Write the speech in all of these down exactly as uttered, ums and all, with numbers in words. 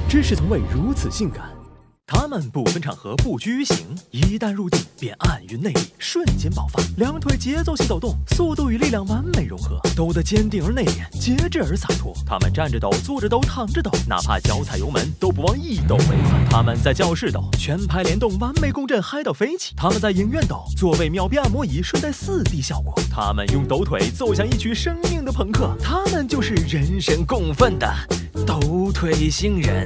只是从未如此性感。他们不分场合，不拘于形，一旦入地便暗云内力，瞬间爆发。两腿节奏性抖动，速度与力量完美融合，抖得坚定而内敛，节制而洒脱。他们站着抖，坐着抖，躺着抖，哪怕脚踩油门都不忘一抖为快。他们在教室抖，全排联动，完美共振，嗨到飞起。他们在影院抖，座位秒变按摩椅，顺带四 D 效果。他们用抖腿奏响一曲生命的朋克，他们就是人神共愤的抖腿星人。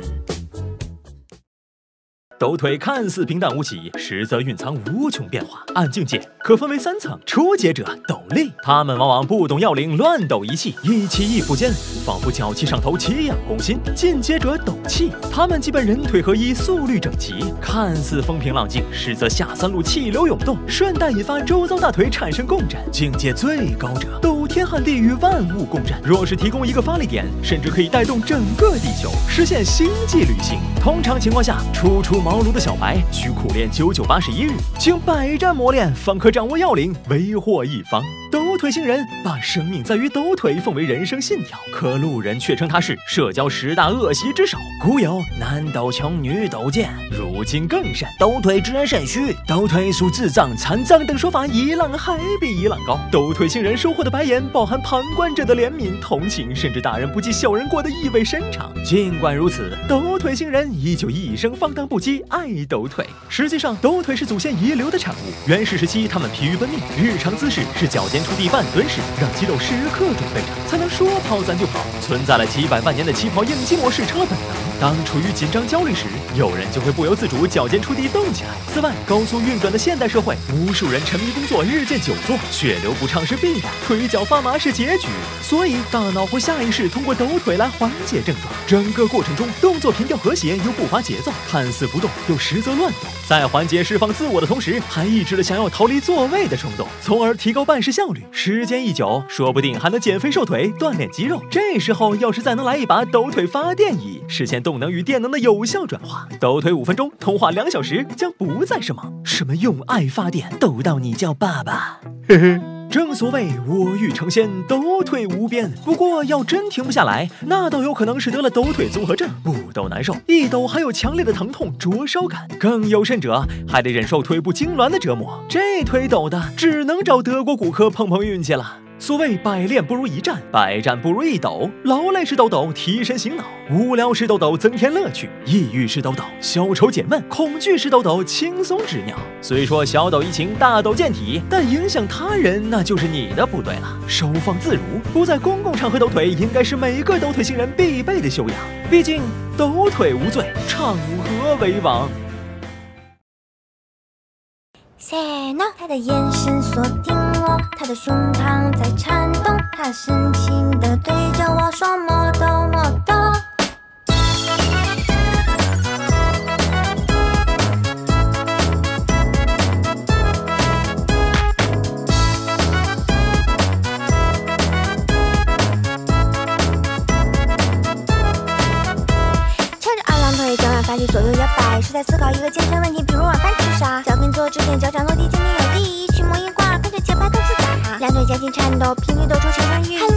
抖腿看似平淡无奇，实则蕴藏无穷变化。按境界可分为三层：初阶者抖力，他们往往不懂要领，乱抖一气，一气一腹间，仿佛脚气上头，奇痒攻心。进阶者抖气，他们基本人腿合一，速率整齐，看似风平浪静，实则下三路气流涌动，顺带引发周遭大腿产生共振。境界最高者抖天撼地，与万物共振。若是提供一个发力点，甚至可以带动整个地球，实现星际旅行。通常情况下，初出茅庐的小白需苦练九九八十一日，经百战磨练，方可掌握要领，为祸一方。抖腿星人把生命在于抖腿奉为人生信条，可路人却称他是社交十大恶习之首。古有男抖穷，女抖贱，如今更甚抖腿之人甚虚，抖腿属智障、残障等说法一浪还比一浪高。抖腿星人收获的白眼包含旁观者的怜悯、同情，甚至大人不计小人过的意味深长。尽管如此，抖腿星人依旧一生放荡不羁，爱抖腿。实际上，抖腿是祖先遗留的产物。原始时期，他们疲于奔命，日常姿势是脚尖触地半蹲式，让肌肉时刻准备着，才能说跑咱就跑。存在了几百万年的起跑应激模式成了本能。当处于紧张焦虑时，有人就会不由自主脚尖触地动起来。此外，高速运转的现代社会，无数人沉迷工作，日渐久坐，血流不畅是必然，腿脚发麻是结局。所以，大脑会下意识通过抖腿来缓解症状。整个过程中，动作频调和谐又不乏节奏，看似不动又实则乱动，在缓解释放自我的同时，还抑制了想要逃离座位的冲动，从而提高办事效率。时间一久，说不定还能减肥瘦腿，锻炼肌肉。这时候要是再能来一把抖腿发电仪，实现动能与电能的有效转化，抖腿五分钟，通话两小时，将不再是梦。什么用爱发电，抖到你叫爸爸，嘿嘿。正所谓我欲成仙，抖腿无边。不过要真停不下来，那倒有可能是得了抖腿综合症，不抖难受，一抖还有强烈的疼痛灼烧感，更有甚者还得忍受腿部痉挛的折磨。这腿抖的只能找德国骨科碰碰运气了。所谓百练不如一战，百战不如一抖。劳累时抖抖，提神醒脑；无聊时抖抖，增添乐趣；抑郁时抖抖，消愁解闷；恐惧时抖抖，轻松止尿。虽说小抖怡情，大抖健体，但影响他人那就是你的不对了。收放自如，不在公共场合抖腿，应该是每个抖腿星人必备的修养。毕竟抖腿无罪，场合为王。 塞诺，他的眼神锁定我，他的胸膛在颤动，他深情地对着我说莫抖莫抖。翘着二郎腿，脚软发力左右摇摆，是在思考一个健身问题，比如晚饭吃啥。脚跟坐直点，脚掌落地，坚定有力，一曲魔音挂，跟着节拍动自打。两腿夹紧颤抖，频率抖出成团韵。